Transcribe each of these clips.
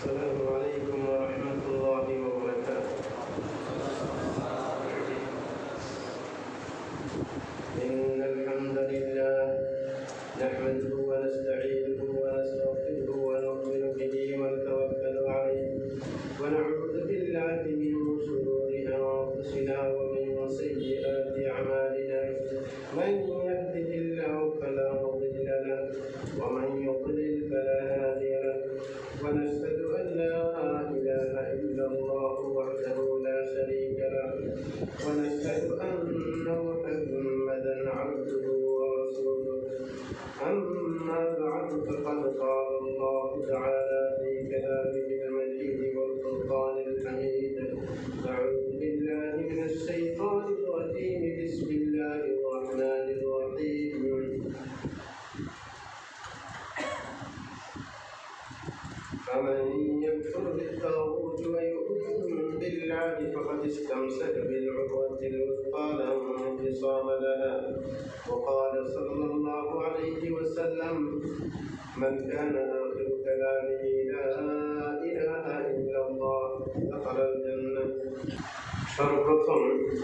السلام عليكم ورحمة الله وبركاته. إن الحمد لله نحمده ونستعينه ونستغفره ونؤمن به ونتوكل عليه ونعوذ بالله من شرور أنفسنا ومن سيئات أعمالنا من يهده الله فلا مضل له ومن يضلل فلا هادي له ونشهد أن لا إله إلا الله وحده لا شريك له ونشهد أن محمدا عبده ورسوله. أما بعد فقد قال الله تعالى في كلامه المجيد والفرقان الحميد: أعوذ بالله من الشيطان الرجيم. بسم الله الرحمن الرحيم. فمن يكفر بالطاغوت ويؤمن بالله فقد استمسك بالعروة الوثقى لا انفصام لها. وقال صلى الله عليه وسلم: من كان آخر كلامه لا إله إلا الله دخل الجنة. সর্বপ্রথম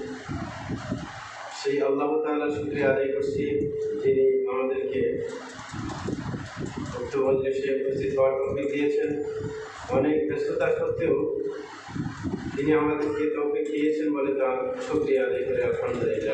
সেই আল্লাহ তাআলার শুকরিয়া আদায় করছি, যিনি আমাদেরকে উক্ত মজলিসে উপস্থিত হওয়ার তৌফিক দিয়েছেন। অনেক ব্যস্ততা সত্ত্বেও তিনি আমাদেরকে তৌফিক দিয়েছেন বলে তার শুকরিয়া আদায় করে আলহামদুলিল্লাহ।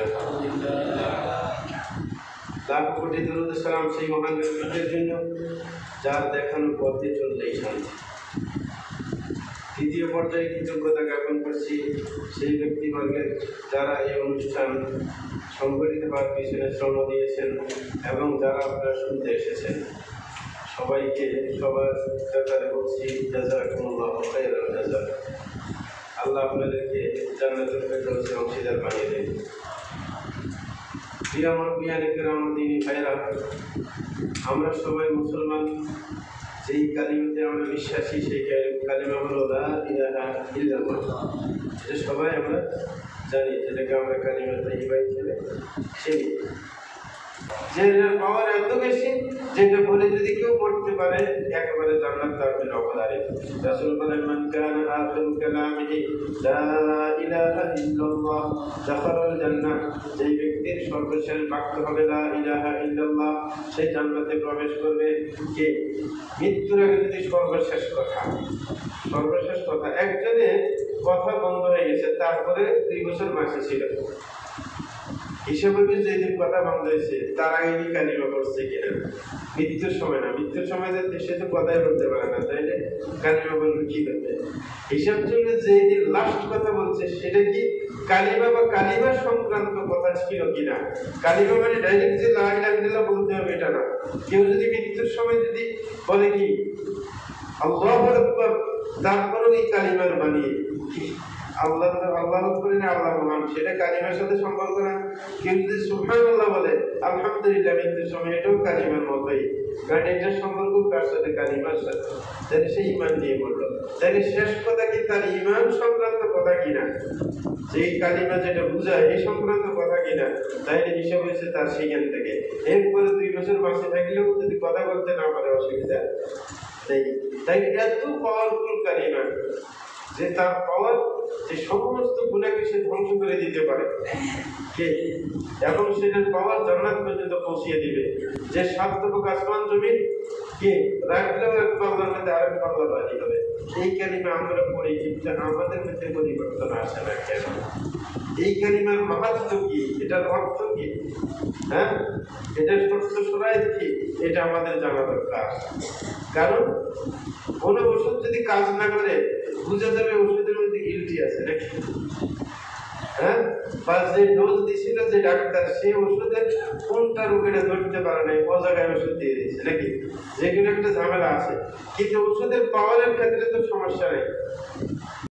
লাখ কোটি দরুদ সালাম সেই মহান ব্যক্তিদের জন্য যার দেখানো পথে চললেই শান্তি। দ্বিতীয় পর্যায়ে কৃতজ্ঞতা জ্ঞাপন করছি সেই ব্যক্তিবর্গের যারা এই অনুষ্ঠান সংগঠিত হওয়ার পিছনে শ্রম দিয়েছেন এবং যারা আপনারা শুনতে এসেছেন। সবাইকে সবার ব্যাপারে বলছি জাযাকুমুল্লাহু খায়রাল জাযা। আল্লাহ আপনাদেরকে জান্নাতুল ফেরদাউসে অংশীদার বানিয়ে দেন। প্রিয় মুমিনিনে কিরাম, দিনী ভাইরা, আমরা সবাই মুসলমান। যেই কালিমাতে আমরা বিশ্বাসী সেই কালিমা হলো লা ইলাহা ইল্লাল্লাহ। এটা সবাই আমরা জানি, যেটাকে আমরা কালিমা তাইয়্যিবা হিসেবে চিনি। যেটার পাওয়ার এত বেশি, যেটা বলে যদি কেউ পড়তে পারে একেবারে জান্নাত তার জন্য অবধারিত। রাসূল বলেন: মান কানা আখিরু কালামিহি লা ইলাহা ইল্লাল্লাহ দাখালাল জান্নাহ। যেই ব্যক্তির সর্বশেষ বাক্য হবে লা ইলাহা ইল্লাল্লাহ, সে জান্নাতে প্রবেশ করবে। কে? মৃত্যুর আগে যদি সর্বশেষ কথা একজনের কথা বন্ধ হয়ে গেছে, তারপরে 2 বছর মাসে ছিল, হিসাবে যেদিন কথা বন্ধ হয়েছে তার আগে কি কালিমা পড়ছে কিনা? মৃত্যুর সময় না, মৃত্যুর সময় সে তো কথাই বলতে পারে না, তাইলে কালিমা বলবে কি করবে? হিসাব চলবে যেদিন লাস্ট কথা বলছে সেটা কি কালিমা বা কালিমা সংক্রান্ত কথা ছিল কিনা। কালিমা মানে ডাইরেক্ট যে লা ইলাহা ইল্লাল্লাহ বলতে হবে এটা না। কেউ যদি মৃত্যুর সময় যদি বলে কি আল্লাহু আকবার, তারপরেও এই কালিমার বানিয়ে আল্লাহ আকবার না আল্লাহ মহান, সেটা কালিমার সাথে সম্পর্ক না। কেউ যদি সুবহানাল্লাহ বলে আলহামদুলিল্লাহ মৃত্যুর সময়, এটাও কালিমার মতোই, কারণ এটার সম্পর্ক কার সাথে? কালিমার সাথে। তাহলে সে ইমান নিয়ে বলল। তাহলে শেষ কথা কি তার ইমান সংক্রান্ত কথা কিনা, যেই কালিমা যেটা বুঝায় এই সংক্রান্ত কথা কিনা, তাইলে হিসাব হয়েছে তার সেখান থেকে। এরপরে 2 বছর বাঁচে থাকলেও যদি কথা বলতে না পারে অসুবিধা নেই। তাই এত পাওয়ারফুল কালিমা যে তার পাওয়ার যে সমস্ত গুনাহকে সে ধ্বংস করে দিতে পারে কে, এবং সেটার পাওয়ার জান্নাত পর্যন্ত পৌঁছিয়ে দিবে। যে 7 তবক আসমান জমিন কে রাখলেও এক পাল্লার মধ্যে আরেক পাল্লা বাড়ি হবে। এই কালিমা আমরা পড়ি, কিন্তু আমাদের মধ্যে পরিবর্তন আসে না কেন? এই কালিমার মাহাত্ম্য কি? এটার অর্থ কি? হ্যাঁ, এটার সত্য সরাই কি? এটা আমাদের জানা দরকার। কারণ কোনো ওষুধ যদি কাজ না করে বুঝে যাবে ওষুধের মধ্যে গিল্টি আছে নাকি? হ্যাঁ, বা যে ডোজ দিছিল যে ডাক্তার, সেই ওষুধের কোনটা রোগীটা ধরতে পারে নাই, ও জায়গায় ওষুধ দিয়ে দিয়েছে নাকি? যেগুলো একটা ঝামেলা আছে, কিন্তু ওষুধের পাওয়ারের ক্ষেত্রে তো সমস্যা নেই।